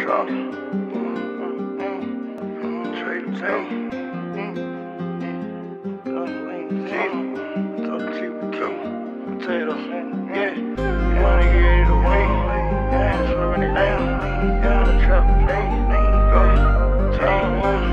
drop. Trade potatoes, yeah. Money created a way, yeah, swerving it down, yeah, the trap, go, time one,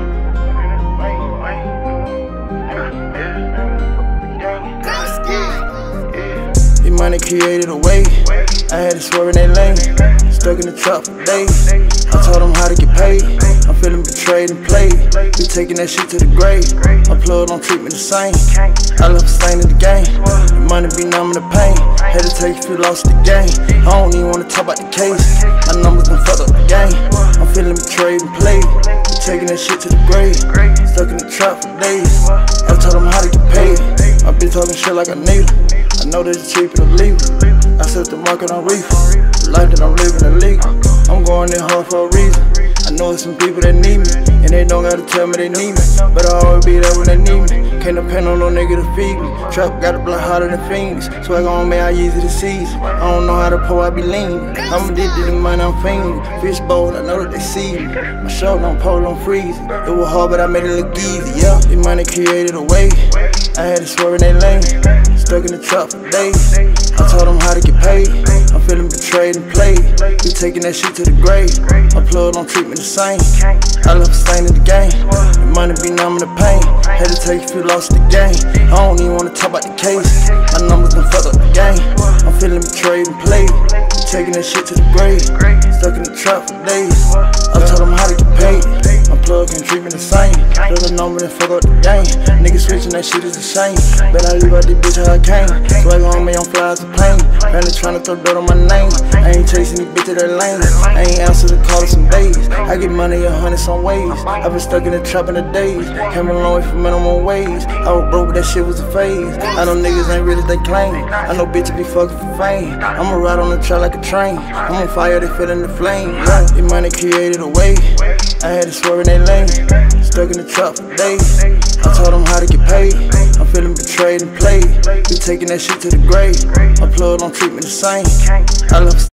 yeah. Money created a way, I had to swerve in that lane, stuck in the trap for days. I taught them how to get paid, I'm feeling betrayed and played. We taking that shit to the grave, my plug don't treat me the same. I love staying in the game, the money be numbing the pain. Had to take a few lost the game, I don't even wanna talk about the case. My numbers done fucked up the game, I'm feeling betrayed and played. We taking that shit to the grave, stuck in the trap for days. I taught them how to get paid, I been talking shit like I need it. I know that it's cheaper to leave it. I set the market on reef, the life that I'm living illegal. I'm going in hard for a reason. I know it's some people that need me, and they don't gotta tell me they need me, but I always be there when they need me. Can't depend on no nigga to feed me. Trap got a block hotter than fiends. Swag on me, I easy to seize. I don't know how to pour, I be lean. I'm addicted to money, I'm fiending. Fish bowl, I know that they see me. My show don't pull, I'm freezing. It was hard, but I made it look easy. Yeah, the money created a way. I had to swerve in that lane, stuck in the trap for days. I taught them how to get paid, I'm feeling betrayed and played. We taking that shit to the grave, my plug don't treat me the same. I love staying in the game, the money be numbing the pain. Had to take a few lost the game, I don't even wanna talk about the case. My numbers done fucked up the game, I'm feeling betrayed and played. We taking that shit to the grave, stuck in the trap for days. I taught them how to get paid, my plug can't treat me the same. Does a number and fuck up the game, niggas switching that shit is a shame. Bet I leave out this bitch how I came, swag on me, I'm fly as a plane. Family tryna throw dirt on my name, I ain't chasing these bitches that lame. I ain't answer the call in some days, I get money 100 some ways. I been stuck in the trap in the days, came a long way from minimum wage. I was broke but that shit was a phase. I know niggas ain't real as they claim, I know bitches be fucking for fame. I'ma ride on the track like a train, I'm on fire, they feelin' the flame. Yeah, the money created a way, I had to swerve in that lane, stuck in the trap for days. I taught them how to get paid, I'm feeling betrayed and played. We taking that shit to the grave, my plug don't treat me the same. I love